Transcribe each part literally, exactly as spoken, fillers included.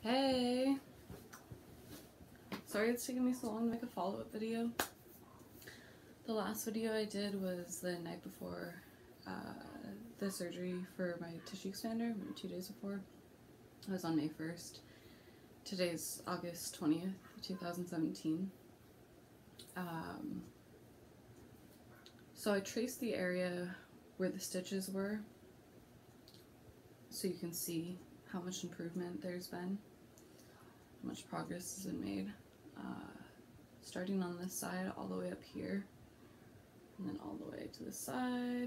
Hey! Sorry it's taking me so long to make a follow-up video. The last video I did was the night before uh, the surgery for my tissue expander, two days before. It was on May first. Today's August twentieth, two thousand seventeen. Um, so I traced the area where the stitches were so you can see how much improvement there's been, how much progress has been made. Uh, starting on this side all the way up here, and then all the way to this side,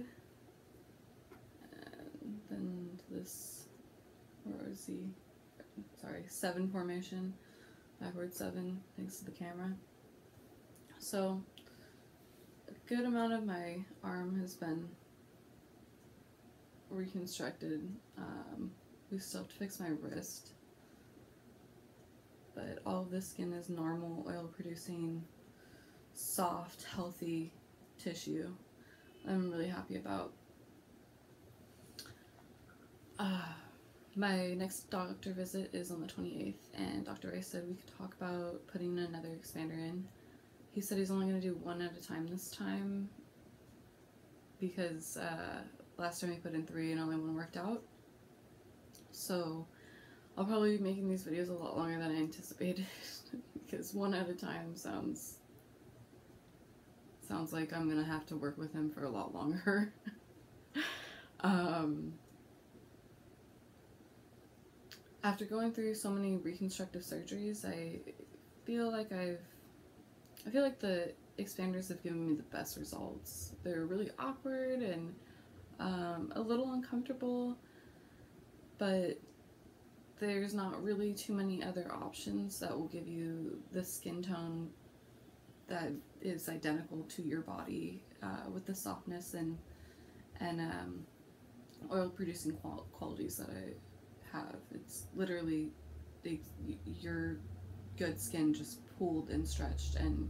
and then to this, where is the, sorry, seven formation, backward seven, thanks to the camera. So a good amount of my arm has been reconstructed. Um, we still have to fix my wrist, but all of this skin is normal, oil producing, soft, healthy tissue I'm really happy about. Uh, my next doctor visit is on the twenty-eighth, and Doctor Rice said we could talk about putting another expander in. He said he's only going to do one at a time this time because uh, last time he put in three and only one worked out. So I'll probably be making these videos a lot longer than I anticipated because one at a time sounds sounds like I'm gonna have to work with him for a lot longer. um, after going through so many reconstructive surgeries, I feel like I've I feel like the expanders have given me the best results. They're really awkward and um, a little uncomfortable, but there's not really too many other options that will give you the skin tone that is identical to your body uh, with the softness and and um, oil producing qual qualities that I have. It's literally they, your good skin just pulled and stretched and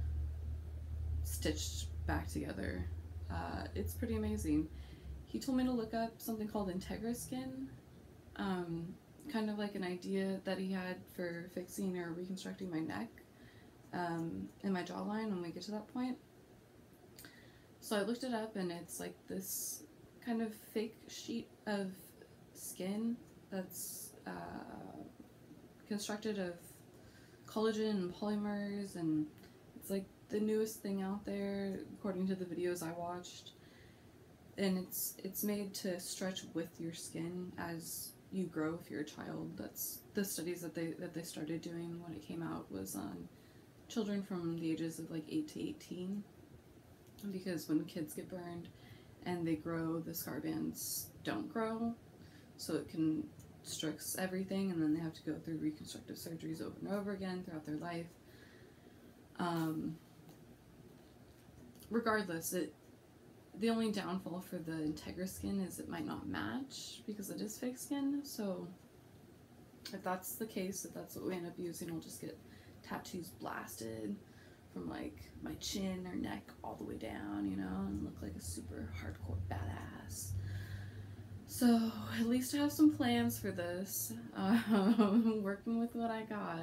stitched back together. Uh, it's pretty amazing. He told me to look up something called Integra Skin. Um, kind of like an idea that he had for fixing or reconstructing my neck um, and my jawline when we get to that point. So I looked it up, and it's like this kind of fake sheet of skin that's uh, constructed of collagen and polymers, and it's like the newest thing out there according to the videos I watched. And it's it's made to stretch with your skin as you grow if you're a child. That's the studies that they that they started doing when it came out, was on children from the ages of like eight to eighteen, because when kids get burned and they grow, the scar bands don't grow, so it constricts everything, and then they have to go through reconstructive surgeries over and over again throughout their life. Um, regardless, it the only downfall for the Integra Skin is it might not match because it is fake skin. So if that's the case, if that's what we end up using, we'll just get tattoos blasted from like my chin or neck all the way down, you know, and look like a super hardcore badass. So at least I have some plans for this. Um, working with what I got.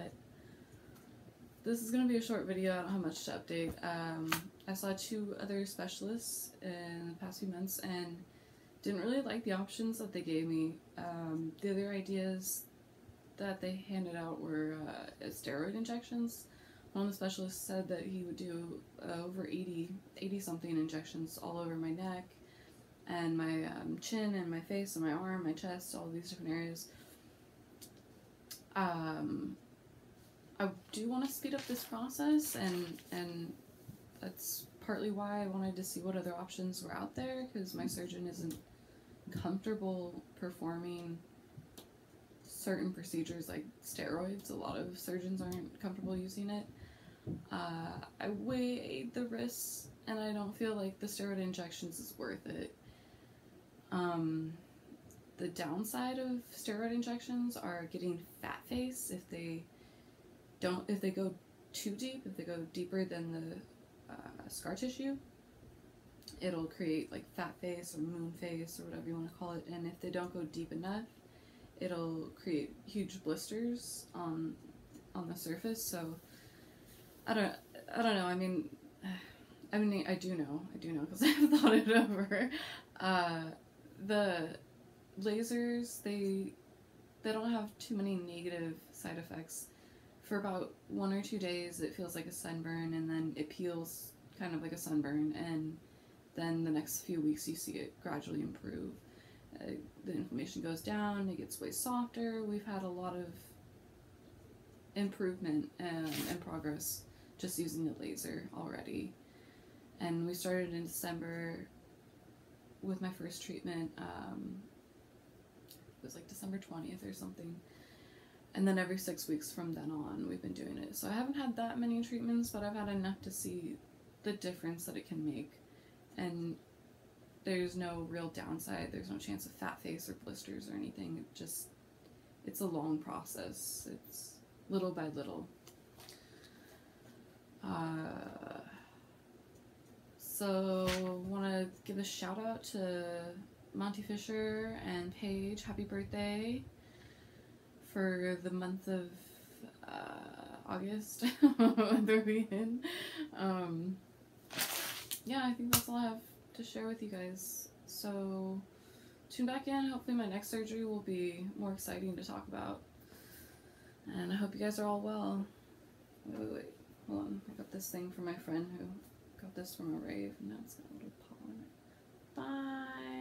This is going to be a short video. I don't have much to update. Um, I saw two other specialists in the past few months and didn't really like the options that they gave me. Um, the other ideas that they handed out were uh, steroid injections. One of the specialists said that he would do uh, over eighty, eighty something injections all over my neck and my um, chin and my face and my arm, my chest, all these different areas. Um... I do want to speed up this process, and and that's partly why I wanted to see what other options were out there, because my surgeon isn't comfortable performing certain procedures like steroids. A lot of surgeons aren't comfortable using it. Uh, I weighed the risks, and I don't feel like the steroid injections is worth it. Um, the downside of steroid injections are getting fat face if they Don't if they go too deep, if they go deeper than the uh, scar tissue, it'll create like fat face or moon face or whatever you want to call it. And if they don't go deep enough, it'll create huge blisters on on the surface. So I don't I don't know. I mean, I mean I do know. I do know because I've thought it over. Uh, the lasers, they they don't have too many negative side effects. For about one or two days, it feels like a sunburn, and then it peels kind of like a sunburn, and then the next few weeks you see it gradually improve. Uh, the inflammation goes down, it gets way softer. We've had a lot of improvement um, and progress just using the laser already. And we started in December with my first treatment. Um, it was like December twentieth or something. And then every six weeks from then on, we've been doing it. So I haven't had that many treatments, but I've had enough to see the difference that it can make. And there's no real downside. There's no chance of fat face or blisters or anything. It just, it's a long process. It's little by little. Uh, so want to give a shout out to Monty Fisher and Paige. Happy birthday for the month of uh, August. They're in. Um, yeah, I think that's all I have to share with you guys. So tune back in. Hopefully my next surgery will be more exciting to talk about. And I hope you guys are all well. Wait, wait, wait. Hold on. I got this thing from my friend who got this from a rave, and now it's got a little paw on it. Bye!